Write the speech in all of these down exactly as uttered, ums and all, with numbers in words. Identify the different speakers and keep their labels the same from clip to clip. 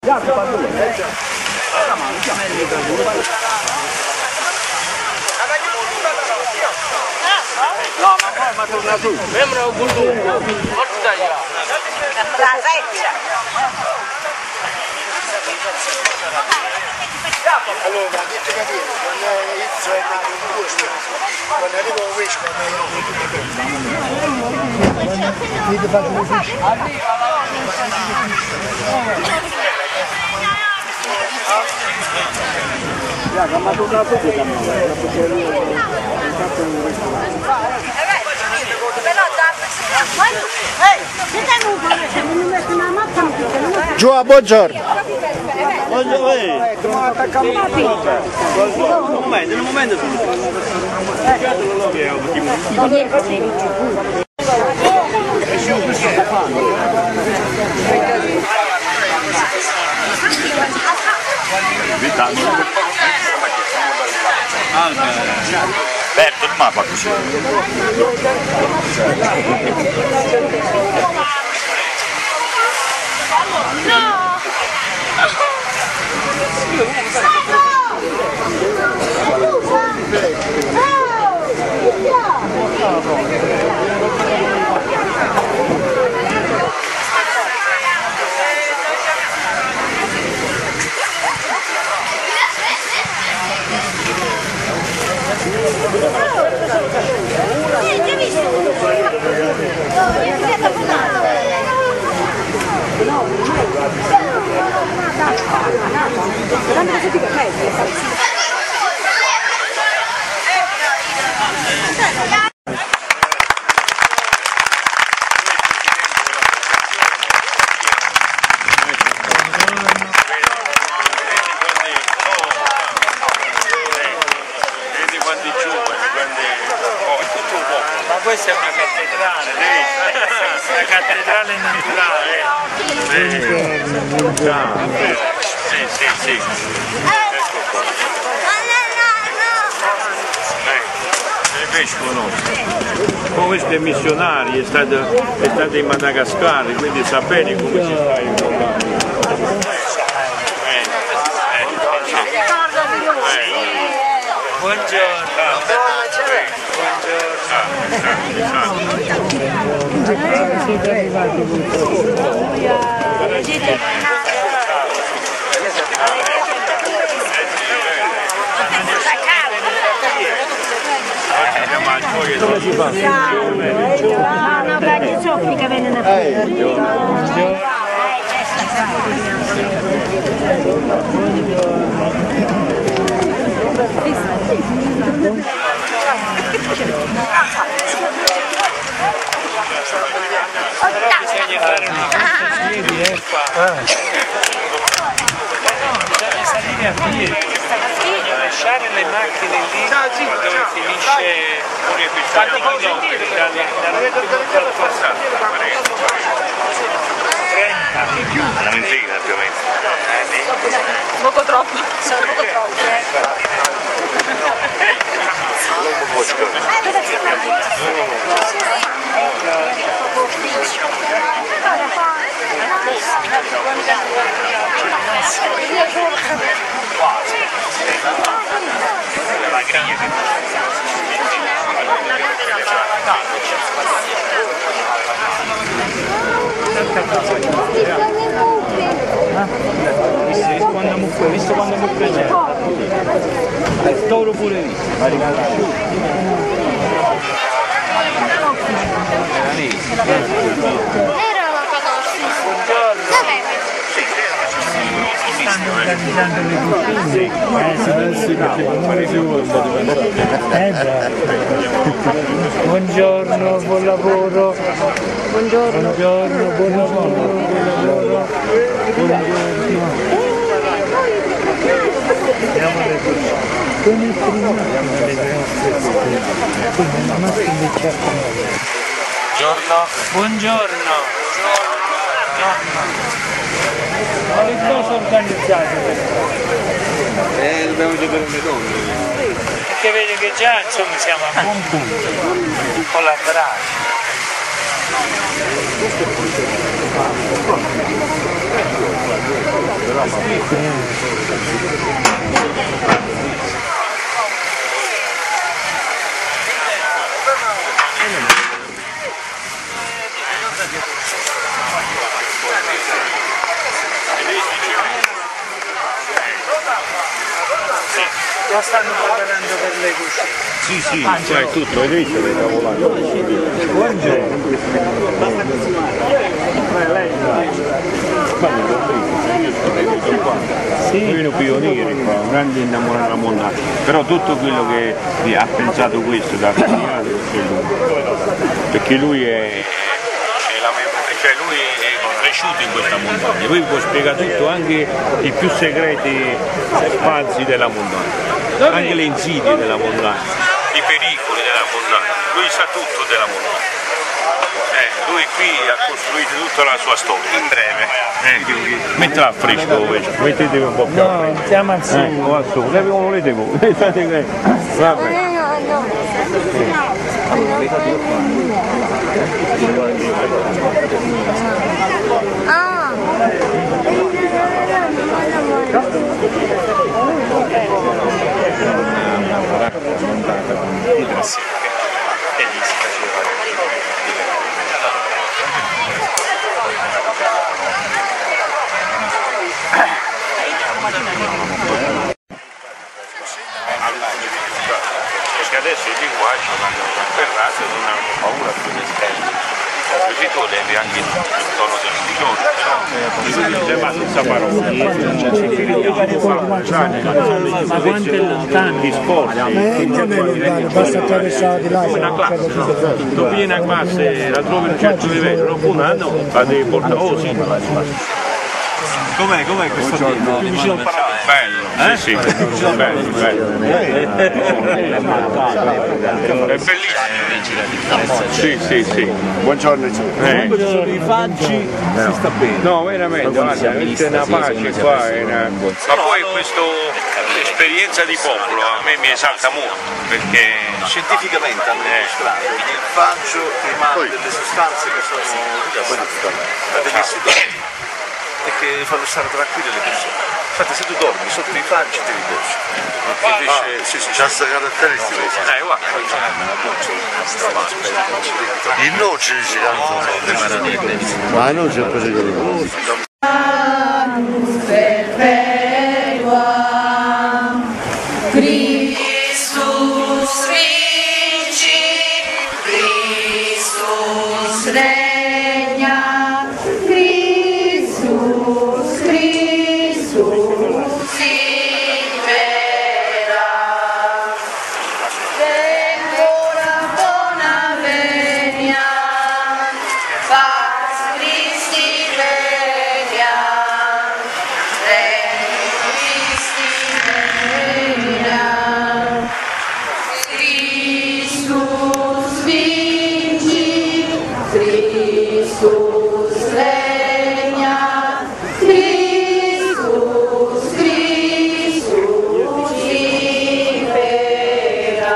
Speaker 1: No, ma poi ma torna su. Sembra un bulungo. Forza io. La vecchia.
Speaker 2: Allora, avete capito, quando inizio a mettere un gusto, quando arrivo a Vescovo, dite fate le fiche.
Speaker 3: Raga, ma torna su che cammino, perché lui ha fatto un ristorante.
Speaker 2: Giù, buongiorno.
Speaker 3: Buongiorno, ecco, non attacca un momento, in un momento tu. Non lo vedo,
Speaker 4: Berto, il mappa così.
Speaker 1: Questa è una cattedrale, una cattedrale naturale.
Speaker 4: Sì, sì, sì.
Speaker 5: Con questi missionari è stato, è stato in Madagascar, quindi sa bene come si sta in Europa.
Speaker 1: Buongiorno.
Speaker 3: Come si fa?
Speaker 6: No, no, dai, soffi che viene una
Speaker 1: Bisogna fare una cosa piedi, eh, qua. Bisogna salire a piedi. Bisogna lasciare le macchine lì dove finisce quanti chilometri qualcosa. trenta.
Speaker 4: Andiamo in fila più o meno.
Speaker 6: poco troppo, sono poco troppo.
Speaker 4: La griglia che
Speaker 1: quando mucco, visto quando mucco c'è. Il toro pure visto.
Speaker 6: Era una cosa così.
Speaker 1: Stanno organizzando le cucine. Eh sì, sì, perché non fare più un po' di eh, buongiorno, buon lavoro.
Speaker 6: Buongiorno.
Speaker 1: Buongiorno, buon lavoro, buon lavoro. Buongiorno. Andiamo alle cucine. Come prima andiamo alle nostre cucine. Quindi la nostra invece a buongiorno. Buongiorno. Ma che cosa organizzate?
Speaker 3: Eh, dobbiamo giocare le donne.
Speaker 1: Perché vedi che già insomma siamo a buon punto, collaborare.
Speaker 3: Questo è
Speaker 1: Già stanno preparando per le cucine.
Speaker 5: Sì, sì, qua è tutto, hai visto che tavolate? Buongiorno. Noi siamo pionieri qua, grandi innamorati della montagna, però tutto quello che ha pensato questo da italiano è lui, perché lui è, è la memoria, cioè lui è cresciuto in questa montagna, lui può spiegare tutto, anche i più segreti spazi della montagna, anche le insidie della montagna, i pericoli della montagna, lui sa tutto della montagna. Eh, lui qui ha costruito tutta la sua storia, in breve. Eh, mettila a fresco, mettetevi un po' più a fresco.
Speaker 1: No, siamo al sud.
Speaker 5: Eh, o al sud, come volete voi. Vabbè.
Speaker 4: Perché adesso i linguaggi vanno ferrati e non hanno paura più di esterni. Così tu levi anche il tono del milione,
Speaker 5: Ma senza parole.
Speaker 1: Ma quanto è lontano?
Speaker 5: Gli sport.
Speaker 2: Non è lontano, basta attraversare di là.
Speaker 5: Una classe. Tu vieni una classe, la trovi in un certo livello, dopo un anno la devi portare. Oh sì.
Speaker 3: Com'è, com'è questo giorno?
Speaker 5: Bello, sì, sì, bello, bello. È bellissimo. Sì, sì, sì.
Speaker 3: Buongiorno.
Speaker 5: Eh.
Speaker 3: Sono i faggi, si sta bene.
Speaker 5: No, veramente, guarda, c'è una pace qua. È una... Ma poi questa esperienza di popolo a me mi esalta molto, perché
Speaker 7: Scientificamente hanno dimostrato che il faggio rimane delle sostanze che sono da degli studenti e che fanno stare tranquille le persone. Infatti se tu dormi sotto i faggi ti riposi. Invece sì, sì, c'è questa caratteristica.
Speaker 4: Eh, guarda,
Speaker 7: Il noce ci canta.
Speaker 2: Ma non c'è pericolo.
Speaker 8: Christus vinci, Christus regna, Christus, Christus impera. Tempora bona venia, Pax Christi regna, Regna Christi regna. Christus vinci, Christus regna, Christus, Christus impera.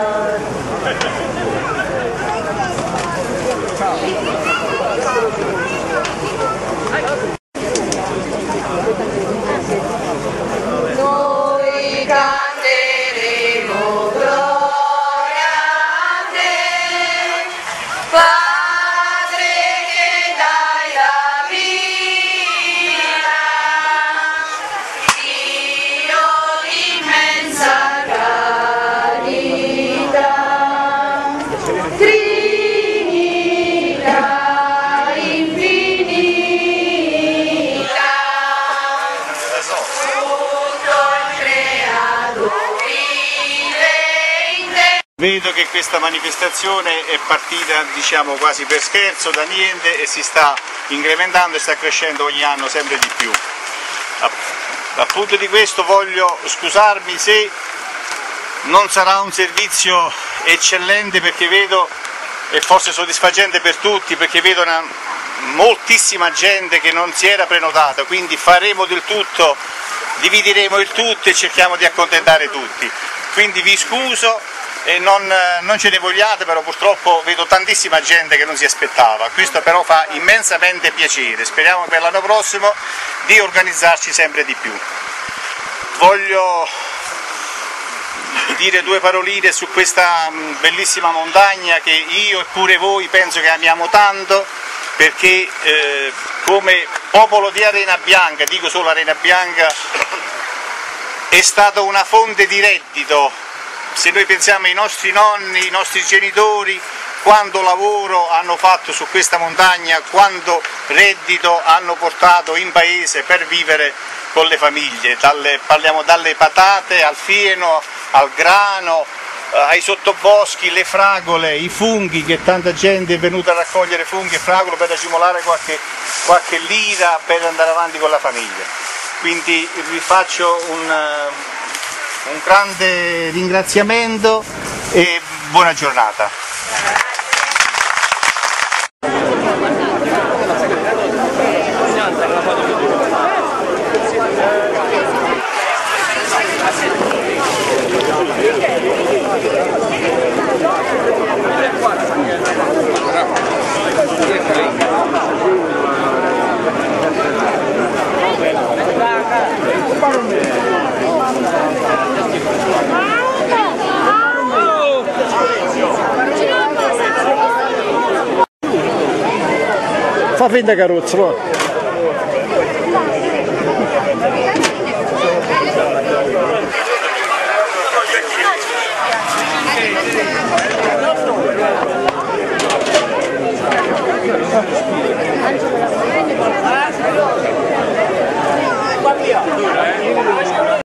Speaker 8: Noi canteremo gloria a te, Padre che dai la vita, Dio d'immensa carità, Trinità infinita, tutto il creato vive in te.
Speaker 9: Vedo che questa manifestazione è partita, diciamo, quasi per scherzo, da niente, e si sta incrementando e sta crescendo ogni anno sempre di più. Appunto di questo voglio scusarmi se non sarà un servizio eccellente, perché vedo, e forse soddisfacente per tutti, perché vedo una moltissima gente che non si era prenotata, quindi faremo del tutto, divideremo il tutto e cerchiamo di accontentare tutti. Quindi vi scuso e non, non ce ne vogliate, però purtroppo vedo tantissima gente che non si aspettava, questo però fa immensamente piacere, speriamo per l'anno prossimo di organizzarci sempre di più. Voglio dire due paroline su questa bellissima montagna che io e pure voi penso che amiamo tanto, perché eh, come popolo di Arena Bianca, dico solo Arena Bianca, è stata una fonte di reddito. Se noi pensiamo ai nostri nonni, ai nostri genitori, quanto lavoro hanno fatto su questa montagna, quanto reddito hanno portato in paese per vivere con le famiglie, dalle, parliamo dalle patate al fieno, al grano, ai sottoboschi, le fragole, i funghi, che tanta gente è venuta a raccogliere funghi e fragole per accumulare qualche, qualche lira per andare avanti con la famiglia. Quindi vi faccio un, un grande ringraziamento e buona giornata.
Speaker 2: Fa finta carrozza, va.